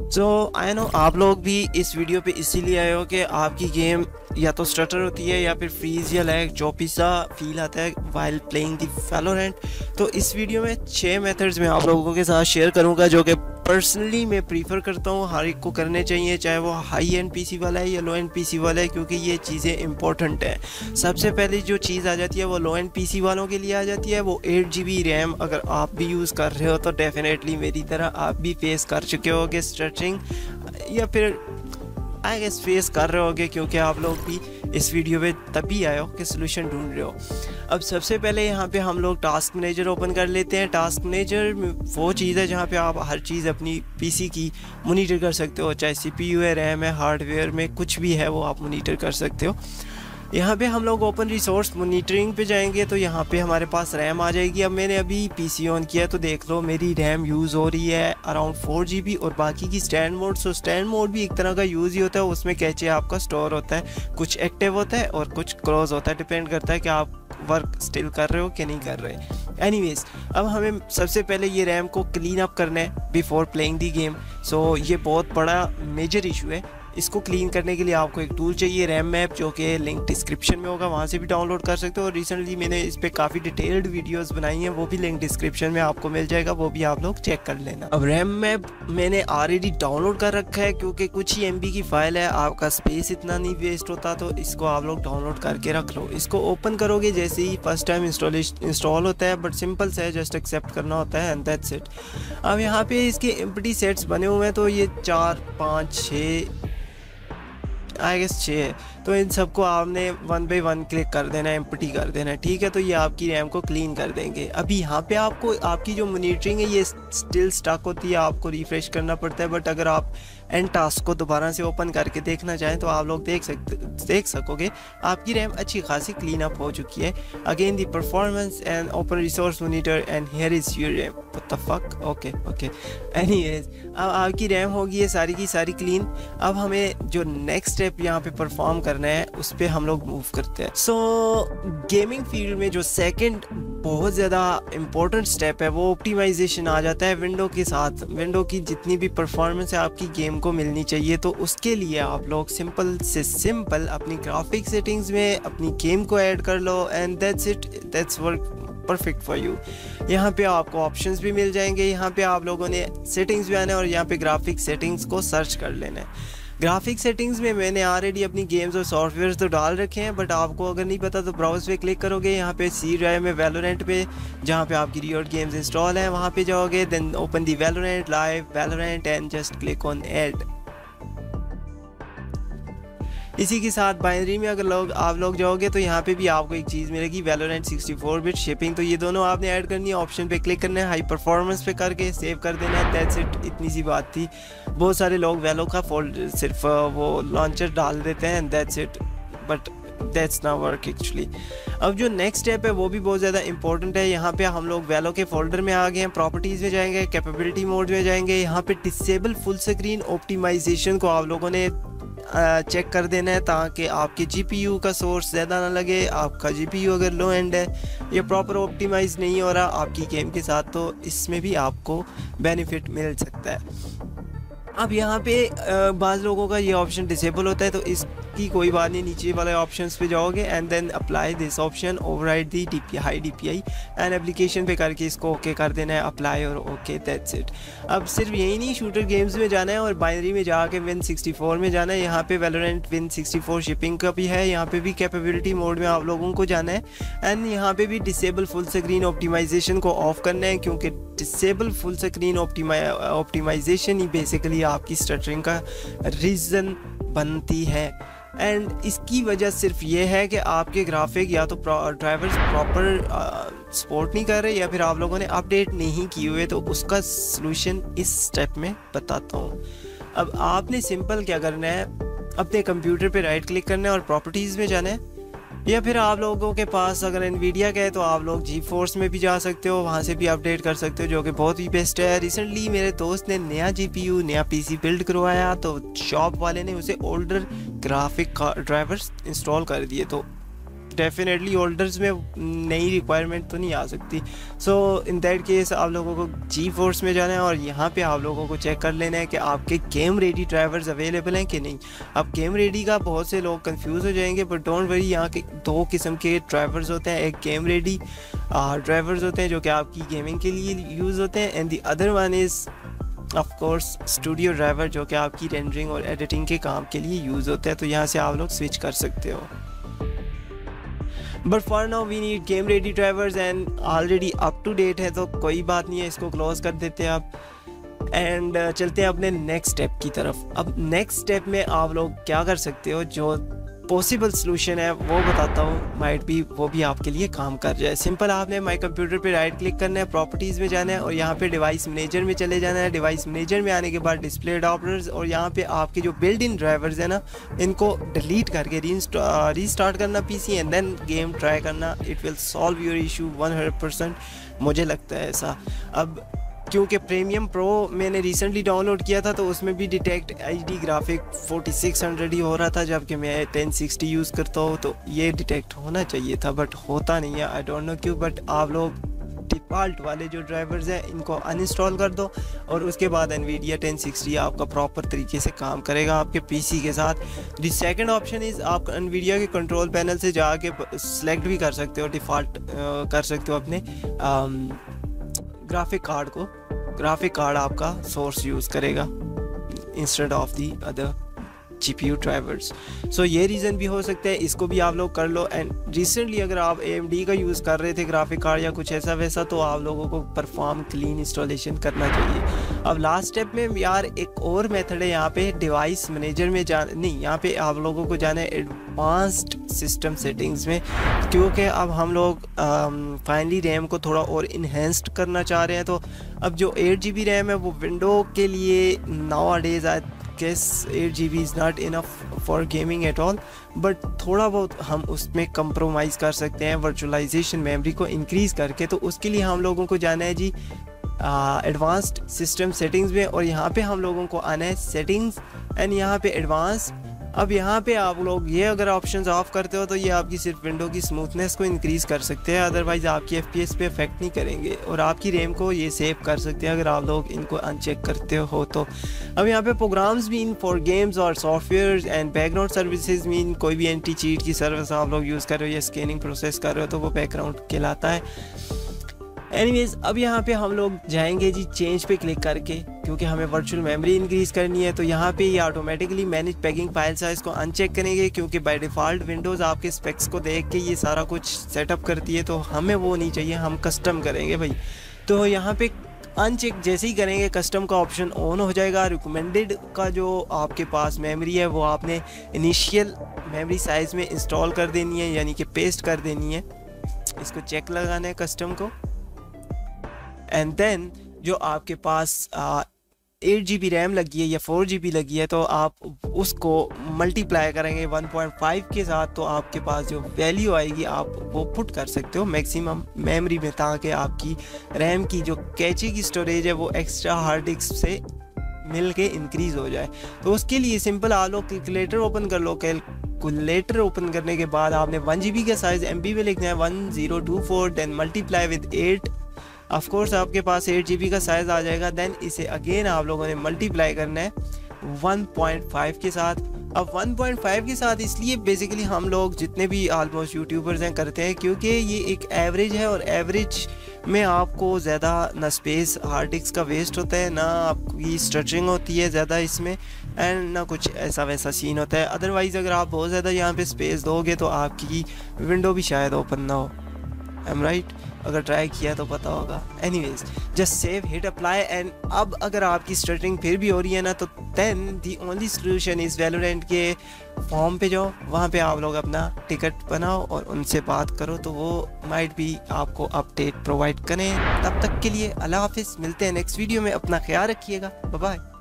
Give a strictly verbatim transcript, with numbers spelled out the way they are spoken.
So I know आप लोग भी इस वीडियो पे इसीलिए आए हो कि आपकी गेम या तो स्टटर होती है या फिर फ्रीज या लैग चौपी सा फील आता है वाइल प्लेइंग दी वैलोरेंट। तो इस वीडियो में छः मेथड्स मैं आप लोगों के साथ शेयर करूंगा जो कि पर्सनली मैं प्रीफर करता हूँ, हर एक को करने चाहिए, चाहे वो हाई एंड पीसी वाला है या लो एंड पीसी वाला है, क्योंकि ये चीज़ें इंपॉर्टेंट है। सबसे पहले जो चीज़ आ जाती है वो लो एंड पीसी वालों के लिए आ जाती है, वो एट जी बी रैम। अगर आप भी यूज़ कर रहे हो तो डेफिनेटली मेरी तरह आप भी फेस कर चुके होगे स्ट्रेचिंग, या फिर आई गेस फेस कर रहे होगे, क्योंकि आप लोग भी इस वीडियो पे तभी आए हो कि सोल्यूशन ढूंढ रहे हो। अब सबसे पहले यहाँ पे हम लोग टास्क मैनेजर ओपन कर लेते हैं। टास्क मैनेजर वो चीज़ है जहाँ पे आप हर चीज़ अपनी पीसी की मॉनिटर कर सकते हो, चाहे सीपीयू है, रैम है, हार्डवेयर में कुछ भी है वो आप मॉनिटर कर सकते हो। यहाँ पे हम लोग ओपन रिसोर्स मॉनिटरिंग पे जाएंगे तो यहाँ पे हमारे पास रैम आ जाएगी। अब मैंने अभी पीसी ऑन किया तो देख लो मेरी रैम यूज़ हो रही है अराउंड फोर जी बी, और बाकी की stand mode. So stand mode भी एक तरह का यूज़ ही होता है, उसमें कैचे आपका स्टोर होता है, कुछ एक्टिव होता है और कुछ क्लोज होता है, डिपेंड करता है कि आप वर्क स्टिल कर रहे हो कि नहीं कर रहे। एनीवेज, अब हमें सबसे पहले ये रैम को क्लीन अप करना है before playing the game. So ये बहुत बड़ा मेजर इशू है। इसको क्लीन करने के लिए आपको एक टूल चाहिए, रैम मैप, जो कि लिंक डिस्क्रिप्शन में होगा, वहाँ से भी डाउनलोड कर सकते हो। और रिसेंटली मैंने इस पर काफ़ी डिटेल्ड वीडियोस बनाई हैं, वो भी लिंक डिस्क्रिप्शन में आपको मिल जाएगा, वो भी आप लोग चेक कर लेना। अब रैम मैप मैंने ऑलरेडी डाउनलोड कर रखा है, क्योंकि कुछ ही एम बी की फ़ाइल है, आपका स्पेस इतना नहीं वेस्ट होता, तो इसको आप लोग डाउनलोड करके रख लो। इसको ओपन करोगे जैसे ही फर्स्ट टाइम इंस्टॉलेशन इंस्टॉल होता है, बट सिंपल से है, जस्ट एक्सेप्ट करना होता है एंड दैट्स इट। अब यहाँ पे इसके एम्प्टी सेट्स बने हुए हैं, तो ये चार पाँच छः आई गेस छः है, तो इन सबको आपने वन बाई वन क्लिक कर देना है, एम्प्टी कर देना है, ठीक है। तो ये आपकी रैम को क्लीन कर देंगे। अभी यहाँ पे आपको आपकी जो मॉनिटरिंग है ये स्टिल स्टक होती है, आपको रिफ्रेश करना पड़ता है, बट अगर आप एंड टास्क को दोबारा से ओपन करके देखना चाहें तो आप लोग देख सकते देख सकोगे आपकी रैम अच्छी खासी क्लीन अप हो चुकी है। Again the performance and open resource monitor and here is your RAM. What the fuck, okay okay. Anyways, अब आपकी रैम होगी ये सारी की सारी क्लीन। अब हमें जो नेक्स्ट स्टेप यहाँ पे परफॉर्म करना है उस पर हम लोग मूव करते हैं। सो गेमिंग फील्ड में जो सेकंड बहुत ज़्यादा इम्पोर्टेंट स्टेप है वो ऑप्टिमाइजेशन आ जाता है विंडो के साथ। विंडो की जितनी भी परफॉर्मेंस है आपकी गेम को मिलनी चाहिए, तो उसके लिए आप लोग सिंपल से सिंपल अपनी ग्राफिक सेटिंग्स में अपनी गेम को ऐड कर लो and that's it, that's work perfect for you. यहाँ पे आपको ऑप्शंस भी मिल जाएंगे, यहाँ पे आप लोगों ने सेटिंग्स भी आना है और यहाँ पे ग्राफिक सेटिंग्स को सर्च कर लेना है। ग्राफिक सेटिंग्स में मैंने ऑलरेडी अपनी गेम्स और सॉफ्टवेयर तो डाल रखे हैं, बट आपको अगर नहीं पता तो ब्राउज पे क्लिक करोगे, यहाँ पे सी ड्राइव में वैलोरेंट पे जहाँ पे आपकी रियोट गेम्स इंस्टॉल है वहाँ पे जाओगे, then open the Valorant live Valorant and just click on add. इसी के साथ बाइनरी में अगर लोग आप लोग जाओगे तो यहाँ पे भी आपको एक चीज़ मिलेगी, Valorant sixty four bit shipping. तो ये दोनों आपने ऐड करनी है, ऑप्शन पे क्लिक करना है, हाई परफॉर्मेंस पे करके सेव कर देना है, दैट्स इट। इतनी सी बात थी। बहुत सारे लोग वैलो का फोल्डर सिर्फ वो लॉन्चर डाल देते हैं, दैट्स इट, बट दैट्स ना वर्क एक्चुअली। अब जो नेक्स्ट स्टेप है वो भी बहुत ज़्यादा इंपॉर्टेंट है। यहाँ पे हम लोग वैलो के फोल्डर में आ गए हैं, प्रॉपर्टीज़ में जाएंगे, कैपेबिलिटी मोड में जाएंगे, यहाँ पे डिसेबल फुल स्क्रीन ऑप्टिमाइजेशन को आप लोगों ने चेक कर देना है, ताकि आपके जीपीयू का सोर्स ज़्यादा ना लगे। आपका जीपीयू अगर लो एंड है, ये प्रॉपर ऑप्टिमाइज नहीं हो रहा आपकी गेम के साथ, तो इसमें भी आपको बेनिफिट मिल सकता है। अब यहाँ पे बाज़ लोगों का ये ऑप्शन डिसेबल होता है, तो इसकी कोई बात नहीं, नीचे वाले ऑप्शंस पे जाओगे and then apply this option, override the D P high D P I and application पे करके इसको ओके कर देना है, अप्लाई और ओके, दैट्स इट। अब सिर्फ यही नहीं, शूटर गेम्स में जाना है और बाइनरी में जाके विन सिक्सटी फोर में जाना है। यहाँ पे Valorant win sixty four shipping का भी है, यहाँ पे भी कैपेबिलिटी मोड में आप लोगों को जाना है एंड यहाँ पे भी डिसेबल फुल स्क्रीन ऑप्टिमाइजेशन को ऑफ करना है, क्योंकि डिसेबल फुल स्क्रीन ऑप्टिमाइजेशन ही बेसिकली आपकी स्टटरिंग का रीज़न बनती है। एंड इसकी वजह सिर्फ ये है कि आपके ग्राफिक या तो ड्राइवर्स प्रॉपर सपोर्ट नहीं कर रहे या फिर आप लोगों ने अपडेट नहीं किए हुए, तो उसका सलूशन इस स्टेप में बताता हूँ। अब आपने सिंपल क्या करना है, अपने कंप्यूटर पे राइट क्लिक करना है और प्रॉपर्टीज़ में जाना है, या फिर आप लोगों के पास अगर एनवीडिया का है तो आप लोग जी फोर्स में भी जा सकते हो, वहाँ से भी अपडेट कर सकते हो, जो कि बहुत ही बेस्ट है। रिसेंटली मेरे दोस्त ने नया जीपीयू नया पीसी बिल्ड करवाया, तो शॉप वाले ने उसे ओल्डर ग्राफिक ड्राइवर्स इंस्टॉल कर दिए, तो डेफिनेटली होल्डर्स में नई रिक्वायरमेंट तो नहीं आ सकती। सो इन दैट केस आप लोगों को जी फोर्स में जाना है और यहाँ पे आप लोगों को चेक कर लेना है कि आपके गेम रेडी ड्राइवर्स अवेलेबल हैं कि नहीं। अब गेम रेडी का बहुत से लोग कंफ्यूज हो जाएंगे, बट डोंट वरी, यहाँ के दो किस्म के ड्राइवर्स होते हैं। एक गेम रेडी ड्राइवर्स होते हैं जो कि आपकी गेमिंग के लिए यूज़ होते हैं, and the other one is of course studio driver जो कि आपकी रेंडरिंग और एडिटिंग के काम के लिए यूज़ होता है। तो यहाँ से आप लोग स्विच कर सकते हो। But for now we need game ready drivers and already up to date है, तो कोई बात नहीं है, इसको क्लोज कर देते हैं आप एंड uh, चलते हैं अपने नेक्स्ट स्टेप की तरफ। अब नेक्स्ट स्टेप में आप लोग क्या कर सकते हो, जो पॉसिबल सॉल्यूशन है वो बताता हूँ, माइट भी वो भी आपके लिए काम कर जाए। सिंपल आपने माई कंप्यूटर पे राइट क्लिक करना है, प्रॉपर्टीज़ में जाना है और यहाँ पे डिवाइस मैनेजर में चले जाना है। डिवाइस मैनेजर में आने के बाद डिस्प्ले अडॉप्टर्स, और यहाँ पे आपके जो बिल्ड इन ड्राइवर्स है ना, इनको डिलीट करके रीस्टार्ट करना PC and then game try करना। It will solve your issue one hundred percent, मुझे लगता है ऐसा। अब क्योंकि प्रीमियम प्रो मैंने रिसेंटली डाउनलोड किया था तो उसमें भी detect HD graphic forty six hundred ही हो रहा था, जबकि मैं टेन सिक्सटी यूज़ करता हूँ तो ये डिटेक्ट होना चाहिए था, बट होता नहीं है। आई डोंट नो क्यों, बट आप लोग डिफ़ॉल्ट वाले जो ड्राइवर्स हैं इनको अनइंस्टॉल कर दो और उसके बाद एनवीडिया टेन सिक्सटी आपका प्रॉपर तरीके से काम करेगा आपके पीसी के साथ। द सेकंड ऑप्शन इज़ आप एनवीडिया के कंट्रोल पैनल से जाके सेलेक्ट भी कर सकते हो, डिफ़ॉल्ट कर सकते हो अपने ग्राफिक कार्ड को। ग्राफिक कार्ड आपका सोर्स यूज़ करेगा instead of the other GPU drivers. So ये रीज़न भी हो सकता है, इसको भी आप लोग कर लो। एंड रिसेंटली अगर आप एएमडी का यूज़ कर रहे थे ग्राफिक कार्ड या कुछ ऐसा वैसा, तो आप लोगों को परफॉर्म क्लीन इंस्टॉलेशन करना चाहिए। अब लास्ट स्टेप में यार एक और मेथड है, यहाँ पे डिवाइस मैनेजर में जा नहीं यहाँ पे आप लोगों को जाना है एडवांस्ड सिस्टम सेटिंग्स में, क्योंकि अब हम लोग फाइनली रैम को थोड़ा और इन्हेंस्ड करना चाह रहे हैं। तो अब जो एट जी बी रैम है वो विंडो के लिए nowadays I guess eight G B is not enough for gaming at all, but थोड़ा बहुत हम उसमें कंप्रोमाइज़ कर सकते हैं वर्चुअलाइजेशन मेमोरी को इंक्रीज़ करके। तो उसके लिए हम लोगों को जाना है जी एडवांस्ड सिस्टम सेटिंग्स में, और यहाँ पे हम लोगों को आना है सेटिंग्स एंड यहाँ पे एडवांस। अब यहाँ पे आप लोग ये अगर ऑप्शंस ऑफ करते हो तो ये आपकी सिर्फ विंडो की स्मूथनेस को इंक्रीज़ कर सकते हैं, अदरवाइज़ आपकी एफपीएस पे इफेक्ट नहीं करेंगे, और आपकी रैम को ये सेव कर सकते हैं अगर आप लोग इनको अनचेक करते हो तो। अब यहाँ पे प्रोग्राम्स मीन फॉर गेम्स और software and background services mean कोई भी एंटी चीट की सर्विस आप लोग यूज़ कर रहे हो या स्कैनिंग प्रोसेस कर रहे हो तो वो बैकग्राउंड कहलाता है। एनीवेज अब यहाँ पे हम लोग जाएंगे जी चेंज पे क्लिक करके, क्योंकि हमें वर्चुअल मेमोरी इंक्रीज़ करनी है। तो यहाँ पे ये automatically manage packing file size को अनचेक करेंगे, क्योंकि बाय डिफ़ॉल्ट विंडोज़ आपके स्पेक्स को देख के ये सारा कुछ सेटअप करती है, तो हमें वो नहीं चाहिए, हम कस्टम करेंगे भाई। तो यहाँ पे अनचेक जैसे ही करेंगे कस्टम का ऑप्शन ऑन हो जाएगा। रिकमेंडेड का जो आपके पास मेमोरी है वो आपने इनिशियल मेमोरी साइज़ में इंस्टॉल कर देनी है, यानी कि पेस्ट कर देनी है। इसको चेक लगाना है कस्टम को, एंड देन जो आपके पास एट जी बी रैम लगी है या फोर जी बी लगी है तो आप उसको मल्टीप्लाई करेंगे वन पॉइंट फाइव के साथ, तो आपके पास जो वैल्यू आएगी आप वो पुट कर सकते हो मैक्सिमम मेमोरी में, ताकि आपकी रैम की जो कैचे की स्टोरेज है वो एक्स्ट्रा हार्ड डिस्क से मिल के इंक्रीज़ हो जाए। तो उसके लिए सिंपल आप लोग कैलकुलेटर ओपन कर लो। कैलकुलेटर ओपन करने के बाद आपने वन जी बी का साइज़ एम बी में लिखना है one zero two four, then multiply with eight. Of course आपके पास एट जी बी का साइज़ आ जाएगा, देन इसे अगेन आप लोगों ने मल्टीप्लाई करना है वन पॉइंट फाइव के साथ। अब वन पॉइंट फाइव के साथ इसलिए बेसिकली हम लोग जितने भी ऑलमोस्ट यूट्यूबर्स हैं करते हैं, क्योंकि ये एक एवरेज है और एवरेज में आपको ज़्यादा ना स्पेस हार्ड डिस्क का वेस्ट होता है, ना आपकी स्ट्रक्चरिंग होती है ज़्यादा इसमें, एंड ना कुछ ऐसा वैसा सीन होता है। अदरवाइज़ अगर आप बहुत ज़्यादा यहाँ पे स्पेस दोगे तो आपकी विंडो भी शायद ओपन ना हो। आई एम राइट, अगर ट्राई किया तो पता होगा। Anyways just save hit apply, and अब अगर आपकी स्ट्रटिंग फिर भी हो रही है ना, तो then the only solution is Valorant के फॉर्म पे जाओ, वहाँ पे आप लोग अपना टिकट बनाओ और उनसे बात करो, तो वो माइट भी आपको अपडेट प्रोवाइड करें। तब तक के लिए अल्लाह हाफिज़, मिलते हैं नेक्स्ट वीडियो में, अपना ख्याल रखिएगा, बाय बाय।